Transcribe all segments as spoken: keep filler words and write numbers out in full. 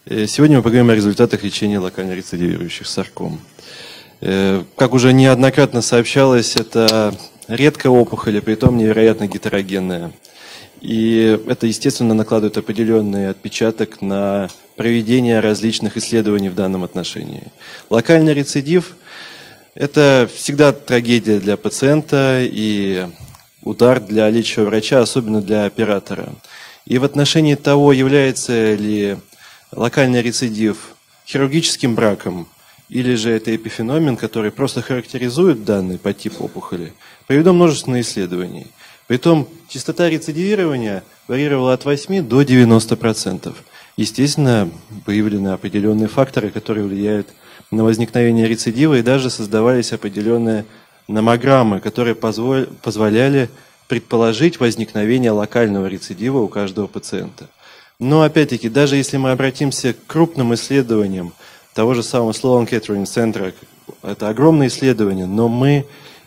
Сегодня мы поговорим о результатах лечения локально рецидивирующих сарком. Как уже неоднократно сообщалось, это редкая опухоль, и притом невероятно гетерогенная. И это, естественно, накладывает определенный отпечаток на проведение различных исследований в данном отношении. Локальный рецидив – это всегда трагедия для пациента и удар для лечащего врача, особенно для оператора. И в отношении того, является ли локальный рецидив хирургическим браком, или же это эпифеномен, который просто характеризует данный подтип опухоли, проведено множество исследований. Притом частота рецидивирования варьировала от восьми до девяноста процентов. Естественно, выявлены определенные факторы, которые влияют на возникновение рецидива, и даже создавались определенные номограммы, которые позволяли предположить возникновение локального рецидива у каждого пациента. Но опять-таки, даже если мы обратимся к крупным исследованиям того же самого Sloan Kettering центра, это огромное исследование, но мы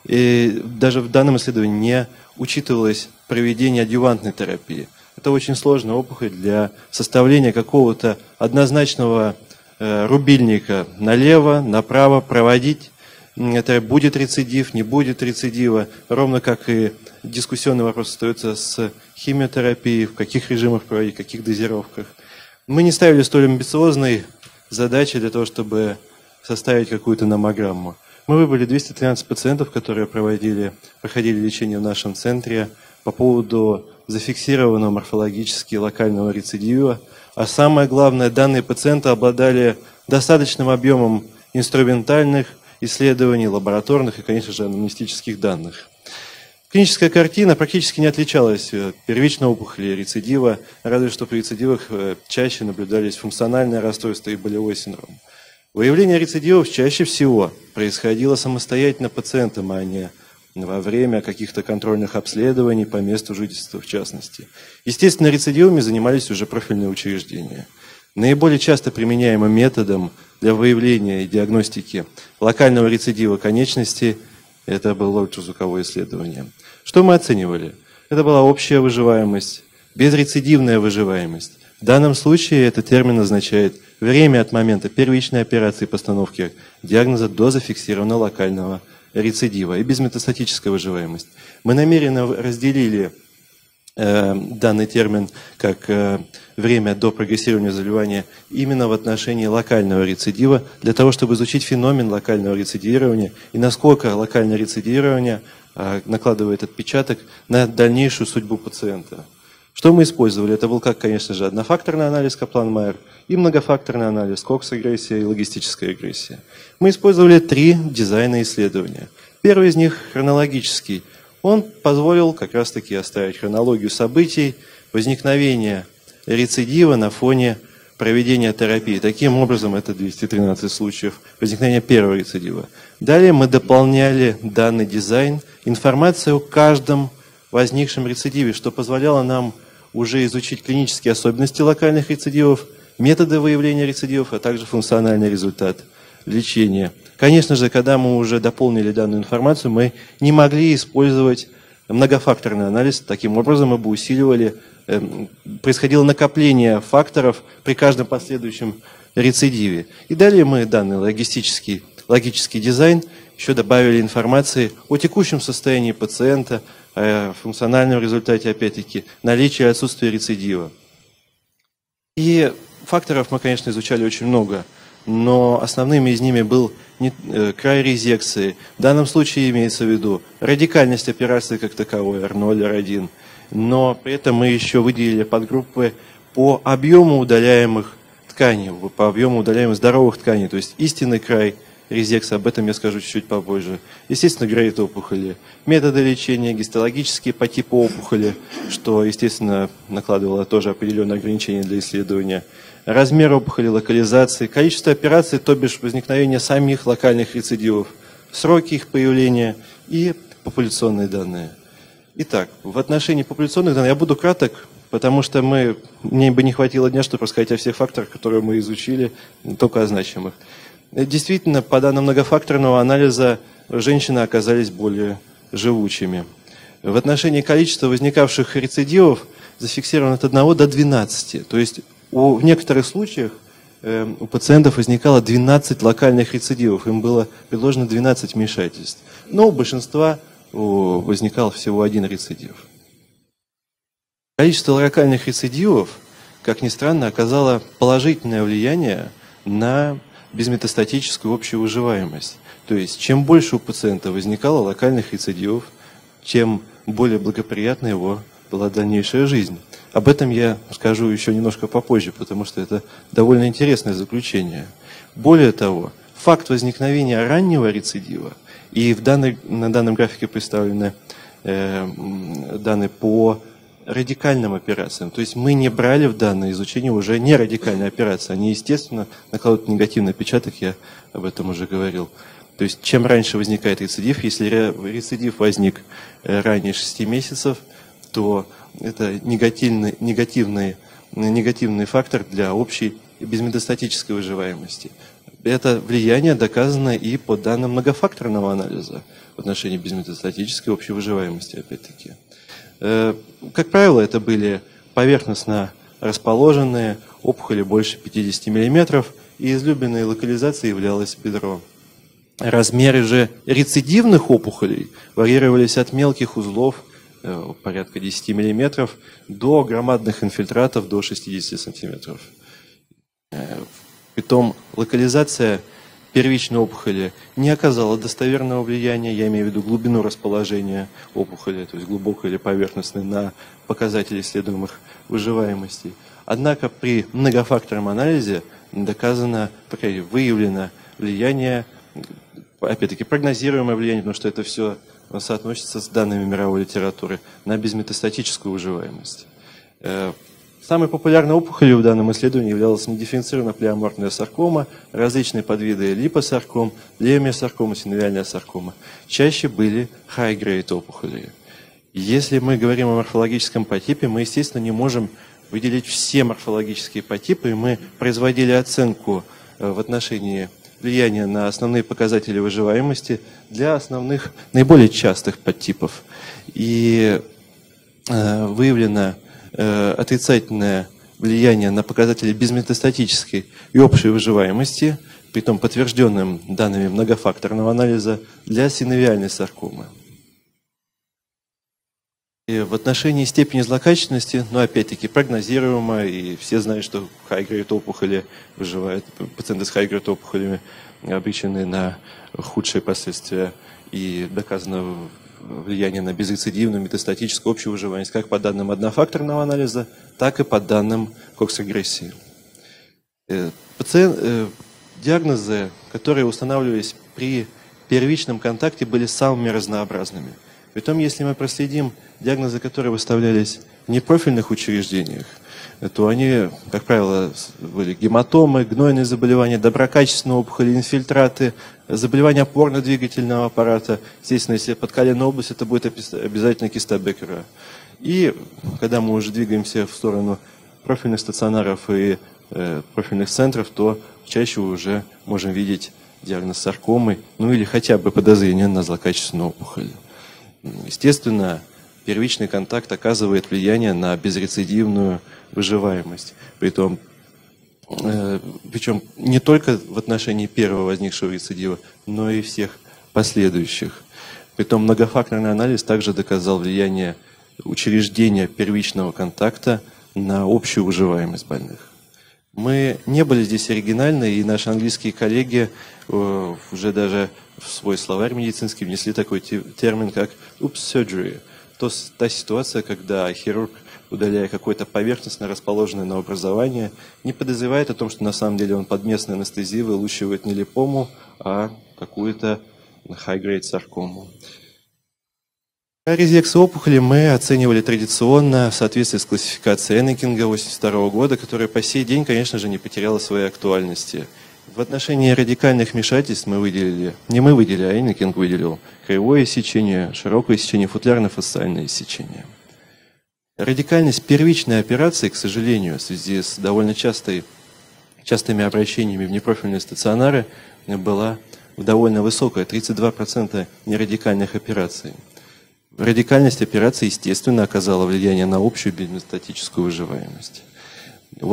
и даже в данном исследовании не учитывалось проведение адъювантной терапии. Это очень сложная опухоль для составления какого-то однозначного э, рубильника налево, направо проводить. Это будет рецидив, не будет рецидива, ровно как и дискуссионный вопрос остается с химиотерапией, в каких режимах проводить, в каких дозировках. Мы не ставили столь амбициозной задачи для того, чтобы составить какую-то номограмму. Мы выбрали двести тринадцать пациентов, которые проводили, проходили лечение в нашем центре по поводу зафиксированного морфологически локального рецидива. А самое главное, данные пациенты обладали достаточным объемом инструментальных исследований, лабораторных и, конечно же, анамнестических данных. Клиническая картина практически не отличалась от первичной опухоли рецидива, разве что при рецидивах чаще наблюдались функциональные расстройства и болевой синдром. Выявление рецидивов чаще всего происходило самостоятельно пациентам, а не во время каких-то контрольных обследований по месту жительства в частности. Естественно, рецидивами занимались уже профильные учреждения. Наиболее часто применяемым методом для выявления и диагностики локального рецидива конечности это было ультразвуковое исследование. Что мы оценивали? Это была общая выживаемость, безрецидивная выживаемость. В данном случае этот термин означает время от момента первичной операции и постановки диагноза до зафиксированного локального рецидива и безметастатическая выживаемость. Мы намеренно разделили э, данный термин как э, время до прогрессирования заболевания именно в отношении локального рецидива, для того, чтобы изучить феномен локального рецидивирования и насколько локальное рецидивирование э, накладывает отпечаток на дальнейшую судьбу пациента. Что мы использовали? Это был, как, конечно же, однофакторный анализ Каплан-Майер и многофакторный анализ Кокс-регрессия и логистическая регрессия. Мы использовали три дизайна исследования. Первый из них хронологический. Он позволил как раз-таки оставить хронологию событий, возникновения рецидива на фоне проведения терапии. Таким образом, это двести тринадцать случаев возникновения первого рецидива. Далее мы дополняли данный дизайн информацией о каждом возникшем рецидиве, что позволяло нам уже изучить клинические особенности локальных рецидивов, методы выявления рецидивов, а также функциональный результат лечения. Конечно же, когда мы уже дополнили данную информацию, мы не могли использовать многофакторный анализ. Таким образом, мы бы усиливали, э, происходило накопление факторов при каждом последующем рецидиве. И далее мы данный логистический, логический дизайн еще добавили информации о текущем состоянии пациента, о функциональном результате, опять-таки, наличия и отсутствия рецидива. И факторов мы, конечно, изучали очень много, но основными из ними был не, э, край резекции. В данном случае имеется в виду радикальность операции как таковой, эр ноль, эр один, но при этом мы еще выделили подгруппы по объему удаляемых тканей, по объему удаляемых здоровых тканей, то есть истинный край резекции, об этом я скажу чуть-чуть попозже. Естественно, градиент опухоли, методы лечения, гистологические по типу опухоли, что, естественно, накладывало тоже определенные ограничения для исследования, размер опухоли, локализации, количество операций, то бишь возникновение самих локальных рецидивов, сроки их появления и популяционные данные. Итак, в отношении популяционных данных я буду краток, потому что мы, мне бы не хватило дня, чтобы рассказать о всех факторах, которые мы изучили, только о значимых. Действительно, по данным многофакторного анализа, женщины оказались более живучими. В отношении количества возникавших рецидивов зафиксировано от одного до двенадцати. То есть у, в некоторых случаях э, у пациентов возникало двенадцать локальных рецидивов. Им было предложено двенадцать вмешательств. Но у большинства о, возникал всего один рецидив. Количество локальных рецидивов, как ни странно, оказало положительное влияние на безметастатическую общую выживаемость. То есть, чем больше у пациента возникало локальных рецидивов, тем более благоприятна его была дальнейшая жизнь. Об этом я скажу еще немножко попозже, потому что это довольно интересное заключение. Более того, факт возникновения раннего рецидива, и в данной, на данном графике представлены э, данные по радикальным операциям. То есть мы не брали в данное изучение уже не радикальные операции. Они, естественно, накладывают негативный отпечаток, я об этом уже говорил. То есть чем раньше возникает рецидив, если рецидив возник ранее шести месяцев, то это негативный, негативный, негативный фактор для общей безметастатической выживаемости. Это влияние доказано и по данным многофакторного анализа в отношении безметастатической общей выживаемости, опять-таки. Как правило, это были поверхностно расположенные опухоли больше пятидесяти миллиметров, и излюбленной локализацией являлось бедро. Размеры же рецидивных опухолей варьировались от мелких узлов, порядка десяти миллиметров, до громадных инфильтратов до шестидесяти сантиметров. Притом локализация первичной опухоли не оказала достоверного влияния, я имею в виду глубину расположения опухоли, то есть глубокой или поверхностной, на показатели исследуемых выживаемостей. Однако при многофакторном анализе доказано, выявлено влияние, опять-таки прогнозируемое влияние, потому что это все соотносится с данными мировой литературы, на безметастатическую выживаемость. Самой популярной опухолью в данном исследовании являлась недифференцированная плеоморфная саркома, различные подвиды липосарком, леомиосаркома, синовиальная саркома. Чаще были high-grade опухоли. Если мы говорим о морфологическом подтипе, мы, естественно, не можем выделить все морфологические подтипы, и мы производили оценку в отношении влияния на основные показатели выживаемости для основных, наиболее частых подтипов. И э, выявлено э, отрицательное влияние на показатели безметастатической и общей выживаемости, притом подтвержденным данными многофакторного анализа, для синовиальной саркомы. И в отношении степени злокачественности, но опять-таки прогнозируемо, и все знают, что high-grade опухоли выживают, пациенты с high-grade опухолями обречены на худшие последствия, и доказано влияние на безрецидивную, метастатическую общую выживаемость, как по данным однофакторного анализа, так и по данным кокс-регрессии. Пациент, диагнозы, которые устанавливались при первичном контакте, были самыми разнообразными. Притом, если мы проследим диагнозы, которые выставлялись в непрофильных учреждениях, то они, как правило, были гематомы, гнойные заболевания, доброкачественные опухоли, инфильтраты, заболевания опорно-двигательного аппарата. Естественно, если подколенная область, это будет обязательно киста Беккера. И когда мы уже двигаемся в сторону профильных стационаров и э, профильных центров, то чаще уже можем видеть диагноз саркомы, ну или хотя бы подозрение на злокачественную опухоль. Естественно, первичный контакт оказывает влияние на безрецидивную выживаемость. Притом, э, причем не только в отношении первого возникшего рецидива, но и всех последующих. Притом многофакторный анализ также доказал влияние учреждения первичного контакта на общую выживаемость больных. Мы не были здесь оригинальны, и наши английские коллеги э, уже даже в свой словарь медицинский внесли такой термин, как oops surgery. То, та ситуация, когда хирург, удаляя какое-то поверхностно расположенное новообразование, не подозревает о том, что на самом деле он под местной анестезией вылучивает не липому, а какую-то high-grade саркому. Резекцию опухоли мы оценивали традиционно в соответствии с классификацией Эннекинга тысяча девятьсот восемьдесят второго года, которая по сей день, конечно же, не потеряла своей актуальности. В отношении радикальных вмешательств мы выделили, не мы выделили, а Эннекинг выделил краевое сечение, широкое сечение, футлярно-фасциальное сечение. Радикальность первичной операции, к сожалению, в связи с довольно частой, частыми обращениями в непрофильные стационары, была довольно высокая, тридцать два процента нерадикальных операций. Радикальность операции, естественно, оказала влияние на общую безметастатическую выживаемость. Вот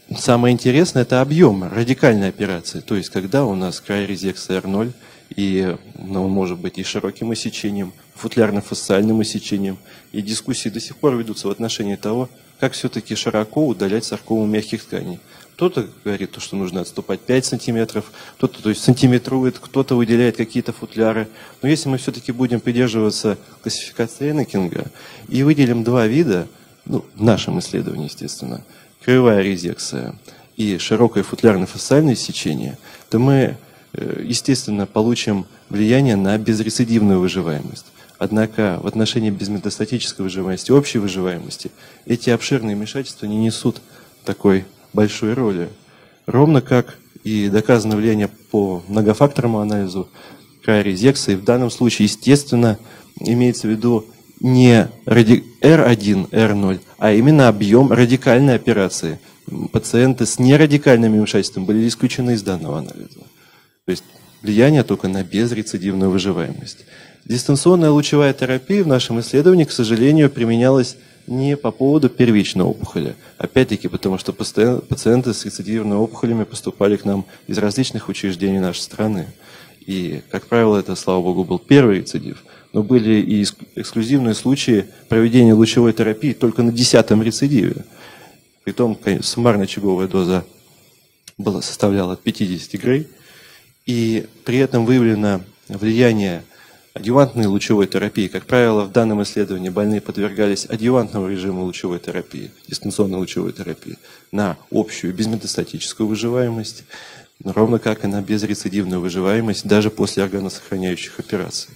самое интересное – это объем радикальной операции. То есть, когда у нас край резекции эр ноль, и ну, он может быть и широким иссечением, футлярно-фасциальным иссечением. И дискуссии до сих пор ведутся в отношении того, как все-таки широко удалять саркому мягких тканей. Кто-то говорит, что нужно отступать пять сантиметров, кто-то то есть, сантиметрует, кто-то выделяет какие-то футляры. Но если мы все-таки будем придерживаться классификации Эннекинга и выделим два вида, ну, в нашем исследовании, естественно, краевая резекция и широкое футлярно-фасциальное сечение, то мы, естественно, получим влияние на безрецидивную выживаемость. Однако в отношении безметастатической выживаемости, общей выживаемости, эти обширные вмешательства не несут такой большой роли. Ровно как и доказано влияние по многофакторному анализу края резекции. В данном случае, естественно, имеется в виду не эр один, эр ноль, а именно объем радикальной операции. Пациенты с нерадикальными вмешательствами были исключены из данного анализа. То есть влияние только на безрецидивную выживаемость. Дистанционная лучевая терапия в нашем исследовании, к сожалению, применялась не по поводу первичной опухоли. Опять-таки, потому что пациенты с рецидивными опухолями поступали к нам из различных учреждений нашей страны. И, как правило, это, слава богу, был первый рецидив. Но были и эксклюзивные случаи проведения лучевой терапии только на десятом рецидиве. Притом, суммарная очаговая доза была, составляла от пятидесяти грей. И при этом выявлено влияние адъювантной лучевой терапии. Как правило, в данном исследовании больные подвергались адъювантному режиму лучевой терапии, дистанционной лучевой терапии, на общую безметастатическую выживаемость, ровно как и на безрецидивную выживаемость даже после органосохраняющих операций.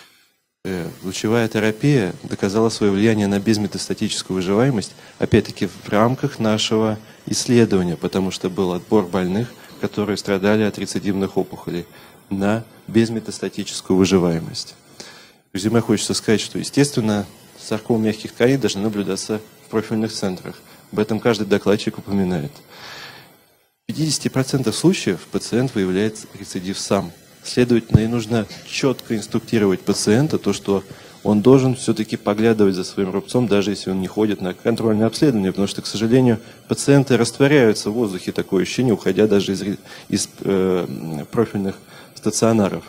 Лучевая терапия доказала свое влияние на безметастатическую выживаемость, опять-таки в рамках нашего исследования, потому что был отбор больных, которые страдали от рецидивных опухолей, на безметастатическую выживаемость. В резюме хочется сказать, что, естественно, саркомы мягких тканей должны наблюдаться в профильных центрах. Об этом каждый докладчик упоминает. В пятидесяти процентах случаев пациент выявляет рецидив сам. Следовательно, и нужно четко инструктировать пациента, то, что он должен все-таки поглядывать за своим рубцом, даже если он не ходит на контрольное обследование, потому что, к сожалению, пациенты растворяются в воздухе, такое ощущение, уходя даже из, из э, профильных стационаров.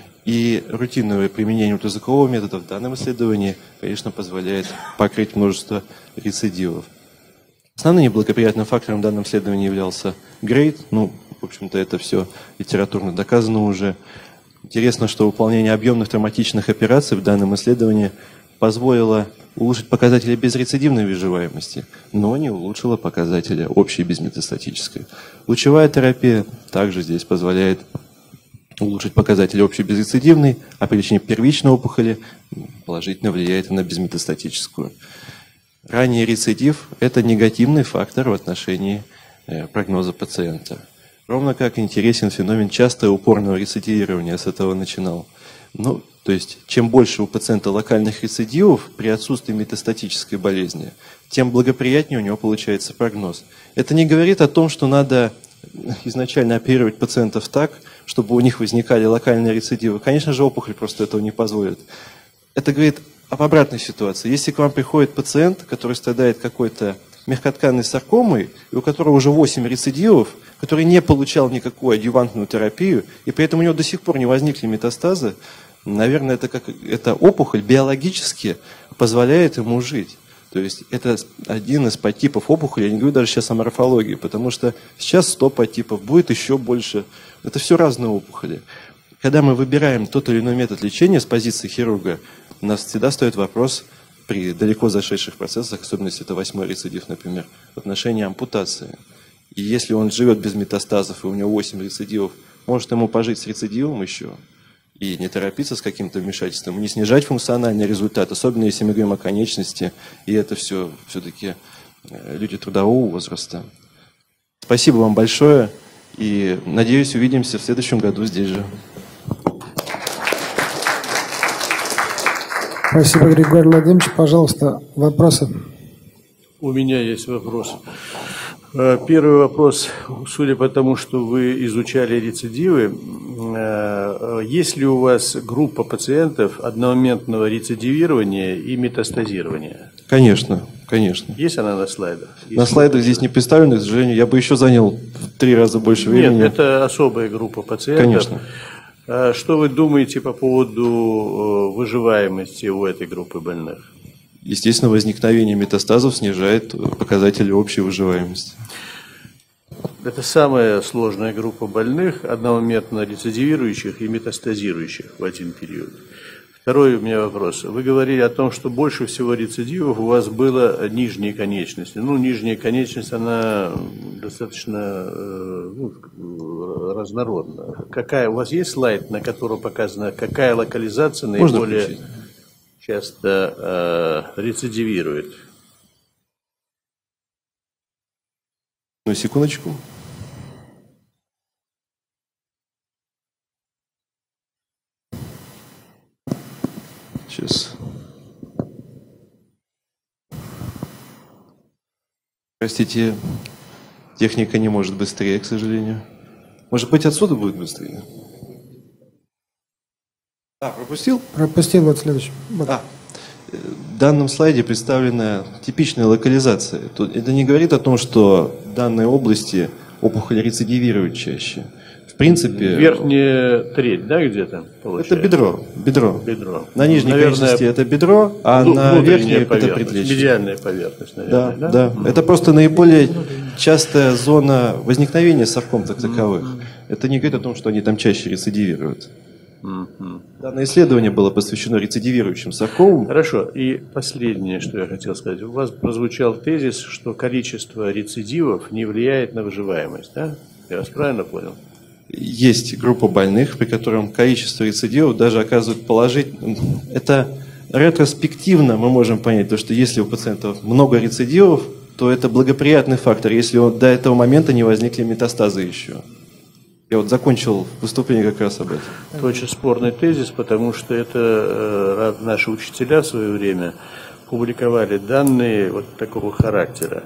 И рутинное применение ультразвукового метода в данном исследовании, конечно, позволяет покрыть множество рецидивов. Основным неблагоприятным фактором в данном исследовании являлся грейд. Ну, в общем-то, это все литературно доказано уже. Интересно, что выполнение объемных травматичных операций в данном исследовании позволило улучшить показатели безрецидивной выживаемости, но не улучшило показатели общей безметастатической. Лучевая терапия также здесь позволяет улучшить показатели общей безрецидивной, а при лечении первичной опухоли положительно влияет на безметастатическую. Ранний рецидив – это негативный фактор в отношении прогноза пациента. Ровно как интересен феномен частого упорного рецидивирования, я с этого начинал. Ну, то есть, чем больше у пациента локальных рецидивов при отсутствии метастатической болезни, тем благоприятнее у него получается прогноз. Это не говорит о том, что надо изначально оперировать пациентов так, чтобы у них возникали локальные рецидивы. Конечно же, опухоль просто этого не позволит. Это говорит об обратной ситуации. Если к вам приходит пациент, который страдает какой-то мягкотканной саркомой, и у которого уже восемь рецидивов, который не получал никакую адъювантную терапию, и при этом у него до сих пор не возникли метастазы, наверное, это, как, это опухоль биологически позволяет ему жить. То есть это один из подтипов опухоли, я не говорю даже сейчас о морфологии, потому что сейчас сто подтипов, будет еще больше. Это все разные опухоли. Когда мы выбираем тот или иной метод лечения с позиции хирурга, у нас всегда стоит вопрос при далеко зашедших процессах, особенно если это восьмой рецидив, например, в отношении ампутации. И если он живет без метастазов, и у него восемь рецидивов, может ему пожить с рецидивом еще и не торопиться с каким-то вмешательством, не снижать функциональный результат, особенно если мы говорим о конечности, и это все все-таки люди трудового возраста. Спасибо вам большое, и надеюсь, увидимся в следующем году здесь же. Спасибо, Григорий Владимирович. Пожалуйста, вопросы. У меня есть вопрос. Первый вопрос, судя по тому, что вы изучали рецидивы, есть ли у вас группа пациентов одномоментного рецидивирования и метастазирования? Конечно. Конечно. Есть она на слайдах? На слайдах здесь не представлена, к сожалению. Я бы еще занял в три раза больше времени. Нет, это особая группа пациентов. Конечно. Что вы думаете по поводу выживаемости у этой группы больных? Естественно, возникновение метастазов снижает показатели общей выживаемости. Это самая сложная группа больных, одномоментно рецидивирующих и метастазирующих в один период. Второй у меня вопрос. Вы говорили о том, что больше всего рецидивов у вас было нижней конечности. Ну, нижняя конечность, она достаточно ну, разнородна. Какая, у вас есть слайд, на котором показано, какая локализация наиболее часто э, рецидивирует? Ну, секундочку. Сейчас. Простите, техника не может быстрее, к сожалению. Может быть, отсюда будет быстрее? А, пропустил? Пропустил, вот следующий. Вот. А, в данном слайде представлена типичная локализация. Это не говорит о том, что в данной области опухоль рецидивирует чаще. В принципе... Верхняя треть, да, где-то? Это бедро. Бедро. Бедро. На нижней Наверное, конечности это бедро, а на верхней это предплечье. Медиальная поверхность, наверное. Да, да. да. Это просто наиболее частая зона возникновения сарком как таковых. Mm-hmm. Это не говорит о том, что они там чаще рецидивируют. Mm-hmm. Данное исследование было посвящено рецидивирующим саркомам. Хорошо. И последнее, что я хотел сказать. У вас прозвучал тезис, что количество рецидивов не влияет на выживаемость, да? Я вас правильно понял? Есть группа больных, при котором количество рецидивов даже оказывает положительное. Это ретроспективно мы можем понять, то, что если у пациентов много рецидивов, то это благоприятный фактор, если до этого момента не возникли метастазы еще. Я вот закончил выступление как раз об этом. Это очень спорный тезис, потому что это э, наши учителя в свое время публиковали данные вот такого характера.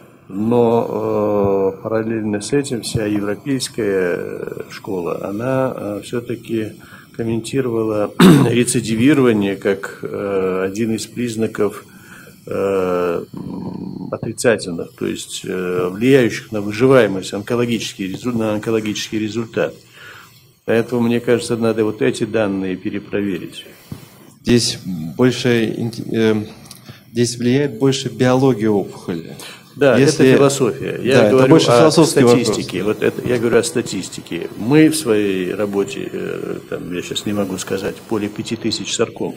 Но э, параллельно с этим вся европейская школа, она э, все-таки комментировала рецидивирование как э, один из признаков э, отрицательных, то есть э, влияющих на выживаемость, онкологический, на онкологический результат. Поэтому, мне кажется, надо вот эти данные перепроверить. Здесь больше, э, здесь влияет больше биология опухоли. Да, Если... это философия. Я да, говорю это о статистике. Вопрос, да. Вот это, я говорю о статистике. Мы в своей работе, там, я сейчас не могу сказать, более пяти тысяч сарком.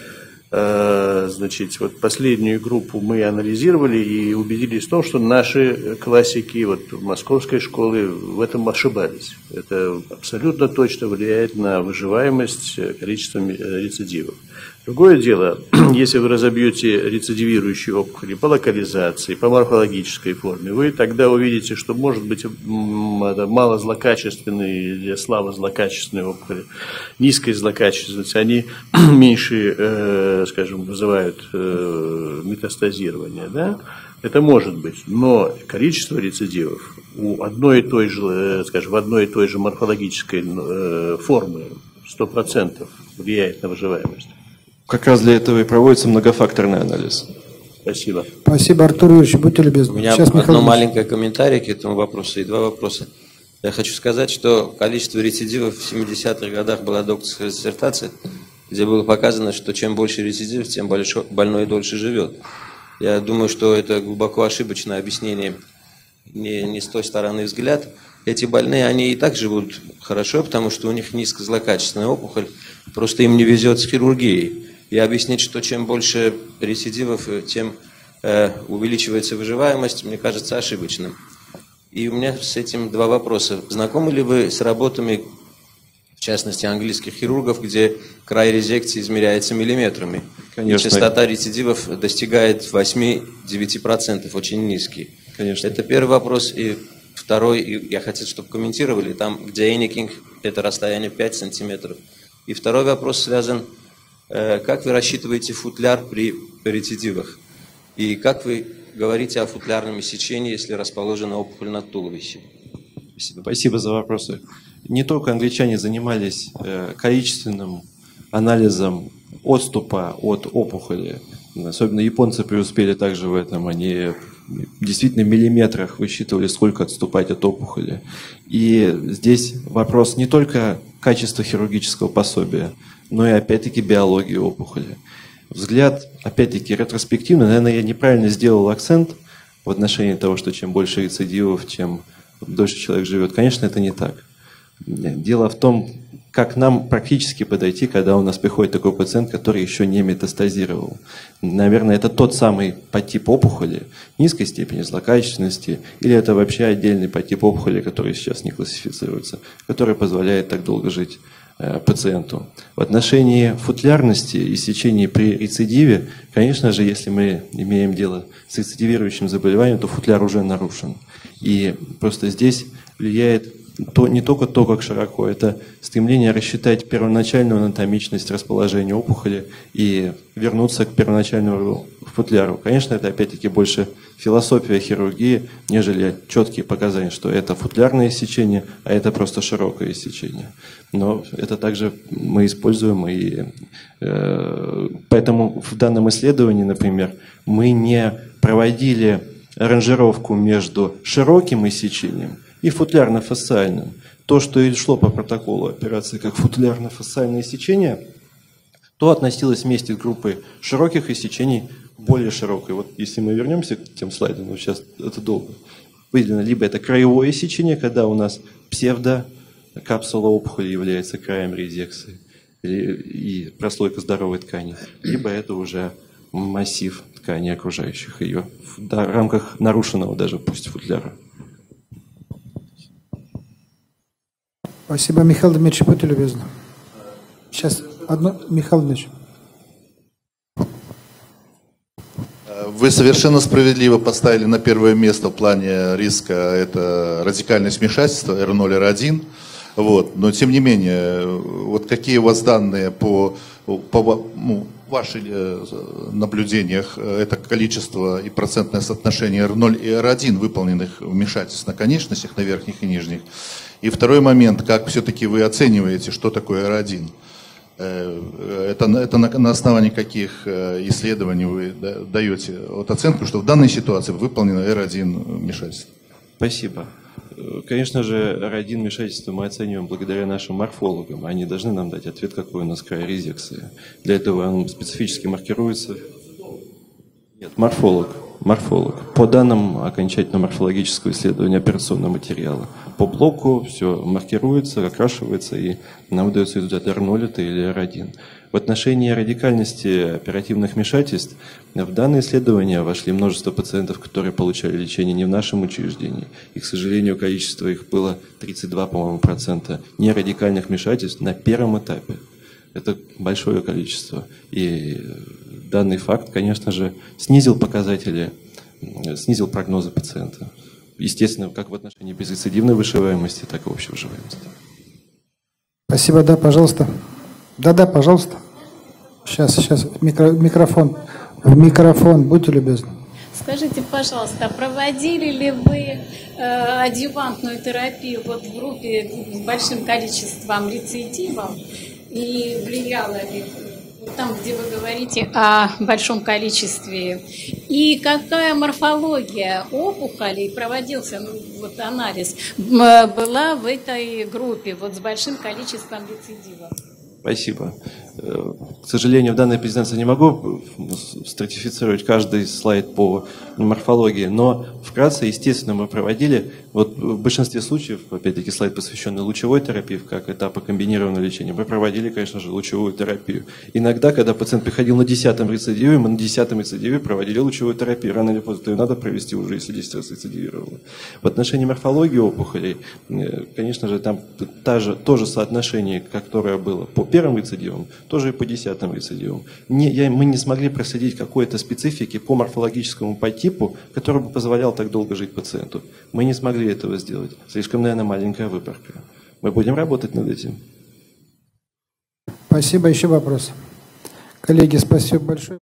Значит, вот последнюю группу мы анализировали и убедились в том, что наши классики вот, московской школы в этом ошибались. Это абсолютно точно влияет на выживаемость количеством рецидивов. Другое дело, если вы разобьете рецидивирующие опухоли по локализации, по морфологической форме, вы тогда увидите, что может быть мало злокачественные или слабо злокачественные опухоли, низкой злокачественности, они меньше, скажем, вызывают метастазирование, да? Это может быть, но количество рецидивов у одной и той же, скажем, в одной и той же морфологической формы сто процентов влияет на выживаемость. Как раз для этого и проводится многофакторный анализ. Спасибо. Спасибо, Артур Юрьевич, будьте любезны. У меня Сейчас одно Михаил маленькое комментарий к этому вопросу и два вопроса. Я хочу сказать, что количество рецидивов в семидесятых годах была докторская диссертация, где было показано, что чем больше рецидивов, тем больше, больной дольше живет. Я думаю, что это глубоко ошибочное объяснение, не, не с той стороны взгляд. Эти больные, они и так живут хорошо, потому что у них низкозлокачественная опухоль, просто им не везет с хирургией. И объяснить, что чем больше рецидивов, тем э, увеличивается выживаемость, мне кажется ошибочным. И у меня с этим два вопроса. Знакомы ли вы с работами, в частности, английских хирургов, где край резекции измеряется миллиметрами? Конечно. И частота рецидивов достигает восемь-девять процентов, очень низкий. Конечно. Это первый вопрос. И второй, и я хотел, чтобы комментировали, там, где эникинг, это расстояние пять сантиметров. И второй вопрос связан, э, как вы рассчитываете футляр при рецидивах? И как вы говорите о футлярном сечении, если расположена опухоль над туловищем? Спасибо. Спасибо за вопросы. Не только англичане занимались э, количественным анализом отступа от опухоли Особенно японцы преуспели также в этом. Они действительно в миллиметрах высчитывали, сколько отступать от опухоли. И здесь вопрос не только качества хирургического пособия, но и опять-таки биологии опухоли. Взгляд, опять-таки, ретроспективно, наверное, я неправильно сделал акцент в отношении того, что чем больше рецидивов, чем дольше человек живет. Конечно, это не так. Дело в том, как нам практически подойти, когда у нас приходит такой пациент, который еще не метастазировал. Наверное, это тот самый подтип опухоли низкой степени злокачественности, или это вообще отдельный подтип опухоли, который сейчас не классифицируется, который позволяет так долго жить э, пациенту. В отношении футлярности и сечения при рецидиве, конечно же, если мы имеем дело с рецидивирующим заболеванием, то футляр уже нарушен. И просто здесь влияет то, не только то, как широко, это стремление рассчитать первоначальную анатомичность расположения опухоли и вернуться к первоначальному футляру. Конечно, это опять-таки больше философия хирургии, нежели четкие показания, что это футлярное сечение, а это просто широкое сечение. Но это также мы используем, и э, поэтому в данном исследовании, например, мы не проводили ранжировку между широким иссечением и футлярно-фасциальным. То, что и шло по протоколу операции как футлярно-фасциальное сечение, то относилось вместе с группой широких иссечений к более широкой. Вот если мы вернемся к тем слайдам, но сейчас это долго. Выделено либо это краевое сечение, когда у нас псевдокапсула опухоли является краем резекции и прослойка здоровой ткани, либо это уже массив ткани, окружающих ее в рамках нарушенного даже пусть футляра. Спасибо, Михаил Дмитриевич, будьте любезны. Сейчас, одно, Михаил Дмитриевич. Вы совершенно справедливо поставили на первое место в плане риска это радикальное вмешательство эр ноль эр один. Вот. Но тем не менее, вот какие у вас данные по, по ну, ваших наблюдениях, это количество и процентное соотношение эр ноль и эр один выполненных вмешательств на конечностях, на верхних и нижних? И второй момент, как все-таки вы оцениваете, что такое эр один? Это, это на, на основании каких исследований вы даете вот оценку, что в данной ситуации выполнено эр один вмешательство? Спасибо. Конечно же, эр один вмешательство мы оцениваем благодаря нашим морфологам. Они должны нам дать ответ, какой у нас край резекции. Для этого он специфически маркируется. Нет, морфолог. Морфолог. По данным окончательного морфологического исследования операционного материала. По блоку все маркируется, окрашивается, и нам выдается результат эр ноль это или эр один. В отношении радикальности оперативных вмешательств в данное исследование вошли множество пациентов, которые получали лечение не в нашем учреждении. И, к сожалению, количество их было тридцать два, по-моему, процента нерадикальных вмешательств на первом этапе. Это большое количество. И данный факт, конечно же, снизил показатели, снизил прогнозы пациента. Естественно, как в отношении безрецидивной выживаемости, так и общей выживаемости. Спасибо, да, пожалуйста. Да-да, пожалуйста. Сейчас, сейчас, микро, микрофон. В микрофон, будьте любезны. Скажите, пожалуйста, проводили ли вы э, адъювантную терапию вот в группе с большим количеством рецидивов? И влияло ли там, где вы говорите о большом количестве? И какая морфология опухолей, проводился ну, вот анализ, была в этой группе вот с большим количеством рецидивов? Спасибо. К сожалению, в данной презентации не могу стратифицировать каждый слайд по морфологии, но вкратце, естественно, мы проводили, вот в большинстве случаев, опять-таки слайд, посвященный лучевой терапии, как этапу комбинированного лечения, мы проводили, конечно же, лучевую терапию. Иногда, когда пациент приходил на десятом рецидиве, мы на десятом рецидиве проводили лучевую терапию. Рано или поздно ее надо провести уже, если десять раз рецидивировало. В отношении морфологии опухолей, конечно же, там та же, то же соотношение, которое было по первым рецидивам, тоже и по десятым рецидивам. Не, я, мы не смогли проследить какой-то специфики по морфологическому подтипу, который бы позволял так долго жить пациенту. Мы не смогли этого сделать. Слишком, наверное, маленькая выборка. Мы будем работать над этим. Спасибо. Еще вопрос. Коллеги, спасибо большое.